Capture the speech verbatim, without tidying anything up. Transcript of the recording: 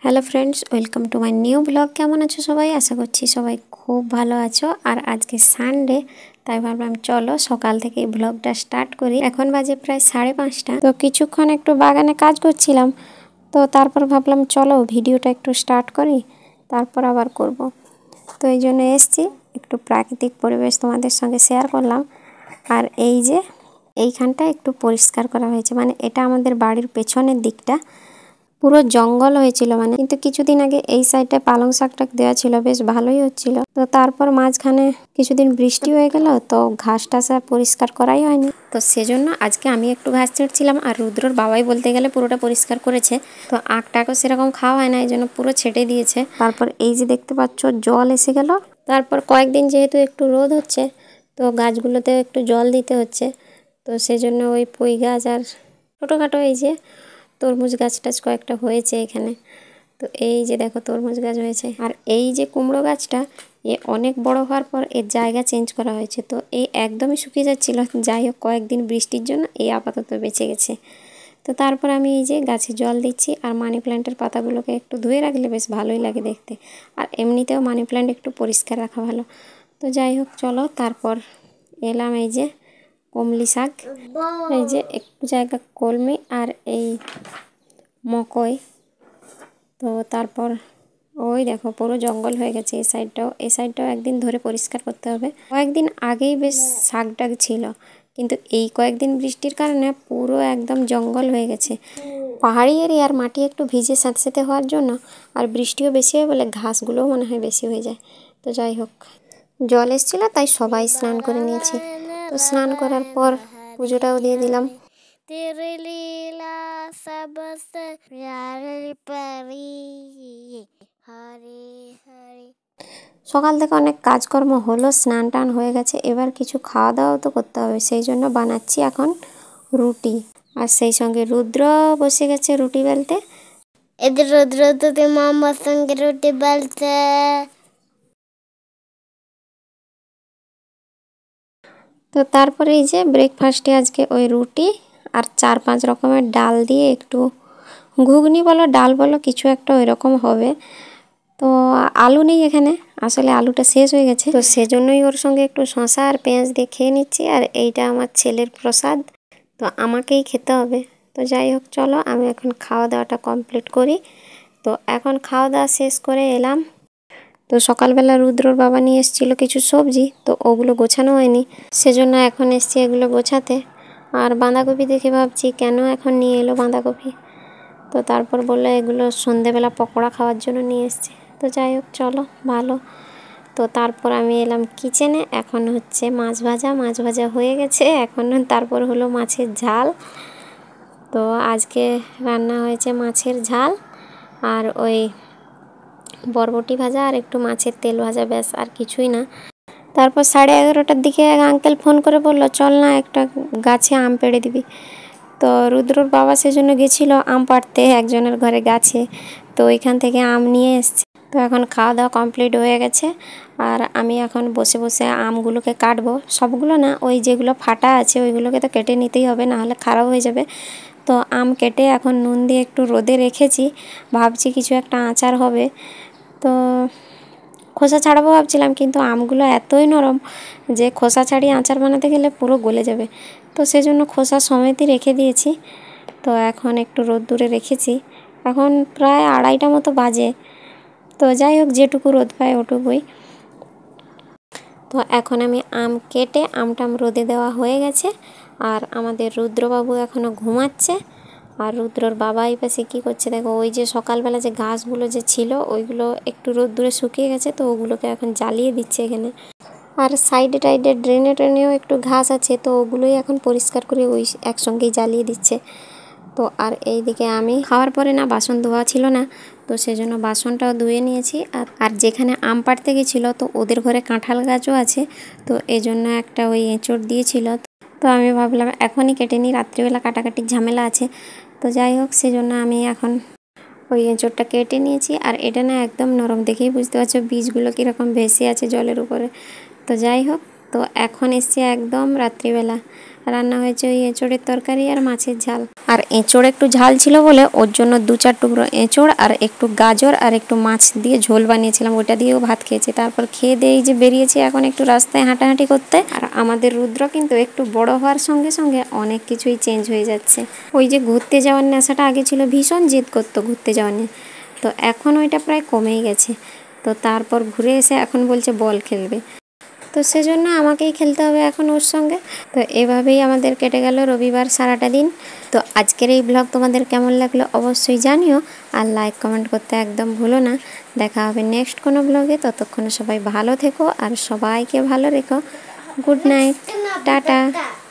Hello friends, welcome to my new blog. কেমন আছো সবাই? আশা করছি সবাই খুব ভালো আছো। আর আজকে সানডে, তাই ভাবলাম চলো সকাল থেকে এই ব্লগটা স্টার্ট করি। এখন বাজে প্রায় সাড়ে পাঁচটা। তো কিছুক্ষণ একটু বাগানে কাজ করছিলাম, তো তারপর ভাবলাম চলো ভিডিওটা একটু স্টার্ট করি, তারপর আবার করব। তো এই জন্য এসছি, একটু প্রাকৃতিক পরিবেশ তোমাদের সঙ্গে শেয়ার করলাম। আর এই যে এইখানটা একটু পরিষ্কার করা হয়েছে, মানে এটা আমাদের বাড়ির পেছনের দিকটা পুরো জঙ্গল হয়েছিল, মানে কিন্তু কিছুদিন আগে এই সাইডে পালং শাকটা দেওয়া ছিল, বেশ ভালোই হচ্ছিল। তো তারপর মাঝখানে কিছুদিন বৃষ্টি হয়ে গেল, তো ঘাস টাস আর পরিষ্কার করাই হয়নি। তো সেজন্য আজকে আমি একটু ঘাস ছেড়ছিলাম, আর রুদ্রর বাবাই বলতে গেলে পুরোটা পরিষ্কার করেছে। তো আখটাকেও সেরকম খাওয়া হয় না, এই জন্য পুরো ছেটে দিয়েছে। তারপর এই যে দেখতে পাচ্ছ জল এসে গেল। তারপর কয়েকদিন যেহেতু একটু রোদ হচ্ছে, তো গাছগুলোতে একটু জল দিতে হচ্ছে। তো সেজন্য ওই পুঁই গাছ আর ছোটোখাটো এই যে তরমুজ গাছ টাছ কয়েকটা হয়েছে এখানে। তো এই যে দেখো তরমুজ গাছ হয়েছে। আর এই যে কুমড়ো গাছটা, এ অনেক বড় হওয়ার পর এর জায়গা চেঞ্জ করা হয়েছে। তো এই একদমই শুকিয়ে যাচ্ছিল, যাই হোক কয়েকদিন বৃষ্টির জন্য এই আপাতত বেঁচে গেছে। তো তারপর আমি এই যে গাছে জল দিচ্ছি, আর মানি প্ল্যান্টের পাতাগুলোকে একটু ধুয়ে রাখলে বেশ ভালোই লাগে দেখতে। আর এমনিতেও মানি প্ল্যান্ট একটু পরিষ্কার রাখা ভালো। তো যাই হোক চলো, তারপর এলাম এই যে কমলি শাক, এই যে একটু জায়গা কলমি আর এই মকই। তো তারপর ওই দেখো পুরো জঙ্গল হয়ে গেছে এই সাইডটাও। এই সাইডটাও একদিন ধরে পরিষ্কার করতে হবে। কয়েকদিন আগেই বেশ শাক ডাক ছিল, কিন্তু এই কয়েকদিন বৃষ্টির কারণে পুরো একদম জঙ্গল হয়ে গেছে। পাহাড়ি এরিয়ার মাটি একটু ভিজে স্যাঁতসেঁতে হওয়ার জন্য, আর বৃষ্টিও বেশি হয় বলে ঘাসগুলোও মনে হয় বেশি হয়ে যায়। তো যাই হোক, জল এসেছিলো তাই সবাই স্নান করে নিয়েছি। তো স্নান করার পর পুজোটাও দিয়ে দিলাম। तेरे लीला सबसे प्यारी परी हरे हरे। সকাল থেকে অনেক কাজকর্ম হলো, স্নান টান হয়ে গেছে, এবার কিছু খাওয়া দাওয়াও তো করতে হবে। সেই জন্য বানাচ্ছি এখন রুটি, আর সেই সঙ্গে রুদ্র বসে গেছে রুটি বেলতে। इधर उधर तो मामा संग रोटी बेलते। তো তারপরে এই যে ব্রেকফাস্টে আজকে ওই রুটি আর চার পাঁচ রকমের ডাল দিয়ে একটু ঘুগনি বলো ডাল বলো কিছু একটা ওই রকম হবে। তো আলু নেই এখানে, আসলে আলুটা শেষ হয়ে গেছে, তো সেজন্যই ওর সঙ্গে একটু শসা আর পেঁয়াজ দিয়ে খেয়ে নিচ্ছি। আর এইটা আমার ছেলের প্রসাদ, তো আমাকেই খেতে হবে। তো যাই হোক চলো, আমি এখন খাওয়া দাওয়াটা কমপ্লিট করি। তো এখন খাওয়া দাওয়া শেষ করে এলাম। তো সকালবেলা রুদ্রর বাবা নিয়ে এসেছিলো কিছু সবজি, তো ওগুলো গোছানো হয়নি, সেজন্য এখন এসছি এগুলো গোছাতে। আর বাঁধাকপি দেখে ভাবছি কেন এখন নিয়ে এলো বাঁধাকপি। তো তারপর বললো এগুলো সন্ধেবেলা পকোড়া খাওয়ার জন্য নিয়ে এসছে। তো যাই হোক চলো, ভালো। তো তারপর আমি এলাম কিচেনে। এখন হচ্ছে মাছ ভাজা, মাছ ভাজা হয়ে গেছে। এখন তারপর হলো মাছের ঝাল। তো আজকে রান্না হয়েছে মাছের ঝাল আর ওই বরবটি ভাজা আর একটু মাছের তেল ভাজা, ব্যাস আর কিছুই না। তারপর সাড়ে এগারোটার দিকে এক আঙ্কেল ফোন করে বললো চল না একটা গাছে আম পেড়ে দিবি। তো রুদ্রর বাবা সেজন্য গেছিলো আম পাড়তে একজনের ঘরে গাছে। তো ওইখান থেকে আম নিয়ে এসছে। তো এখন খাওয়া দাওয়া কমপ্লিট হয়ে গেছে, আর আমি এখন বসে বসে আমগুলোকে কাটবো। সবগুলো না, ওই যেগুলো ফাটা আছে ওইগুলোকে তো কেটে নিতেই হবে, নাহলে খারাপ হয়ে যাবে। তো আম কেটে এখন নুন দিয়ে একটু রোদে রেখেছি, ভাবছি কিছু একটা আচার হবে। তো খোসা ছাড়াবো ভাবছিলাম, কিন্তু আমগুলো এতই নরম যে খোসা ছাড়িয়ে আচার বানাতে গেলে পুরো গলে যাবে। তো সেজন্য খোসা সমেতই রেখে দিয়েছি। তো এখন একটু রোদ্দুরে রেখেছি, এখন প্রায় আড়াইটা মতো বাজে। তো যাই হোক, যেটুকু রোদ পায় ওটুকুই। তো এখন আমি আম কেটে আমটাম রোদে দেওয়া হয়ে গেছে। আর আমাদের রুদ্রবাবু এখনও ঘুমাচ্ছে, আর রুদ্রর বাবা এই পাশে কী করছে দেখো, ওই যে সকালবেলা যে ঘাসগুলো যে ছিল ওইগুলো একটু রোদ্দুরে শুকিয়ে গেছে, তো ওগুলোকে এখন জ্বালিয়ে দিচ্ছে এখানে। আর সাইডে টাইডে ড্রেনে ট্রেনেও একটু ঘাস আছে, তো ওগুলোই এখন পরিষ্কার করে ওই একসঙ্গেই জ্বালিয়ে দিচ্ছে। তো আর এই দিকে আমি খাওয়ার পরে না বাসন ধোয়া ছিল না, তো সেজন্য বাসনটাও ধুয়ে নিয়েছি। আর আর যেখানে আম পাড়তে গেছিলো, তো ওদের ঘরে কাঁঠাল গাছও আছে, তো এই জন্য একটা ওই এঁচড় দিয়েছিল। তো আমি ভাবলাম এখনই কেটে নিই, রাত্রিবেলা কাটাকাটির ঝামেলা আছে। তো যাই হোক, সেজন্য আমি এখন ওই এঁচড়টা কেটে নিয়েছি। আর এটা না একদম নরম, দেখেই বুঝতে পারছো বীজগুলো কীরকম ভেসে আছে জলের উপরে। তো যাই হোক, তো এখন এসছে একদম রাত্রিবেলা। রান্না হয়েছে ওই এঁচোড়ের তরকারি আর মাছের ঝাল। আর এঁচোড় একটু ঝাল ছিল বলে ওর জন্য দু চার টুকরো এঁচোড় আর একটু গাজর আর একটু মাছ দিয়ে ঝোল বানিয়েছিলাম, ওটা দিয়েও ভাত খেয়েছে। তারপর খেয়ে দিয়ে যে বেরিয়েছি এখন একটু রাস্তায় হাঁটাহাঁটি করতে। আর আমাদের রুদ্র কিন্তু একটু বড় হওয়ার সঙ্গে সঙ্গে অনেক কিছুই চেঞ্জ হয়ে যাচ্ছে। ওই যে ঘুরতে যাওয়ার নেশাটা আগে ছিল, ভীষণ জেদ করতো ঘুরতে যাওয়ার নিয়ে, তো এখন ওইটা প্রায় কমেই গেছে। তো তারপর ঘুরে এসে এখন বলছে বল খেলবে, তো সেজন্য আমাকেই খেলতে হবে এখন ওর সঙ্গে। তো এভাবেই আমাদের কেটে গেল রবিবার সারাটা দিন। তো আজকের এই ব্লগ তোমাদের কেমন লাগলো অবশ্যই জানিও, আর লাইক কমেন্ট করতে একদম ভুলো না। দেখা হবে নেক্সট কোনো ব্লগে, ততক্ষণে সবাই ভালো থেকো আর সবাইকে ভালো রেখো। Good night, tata.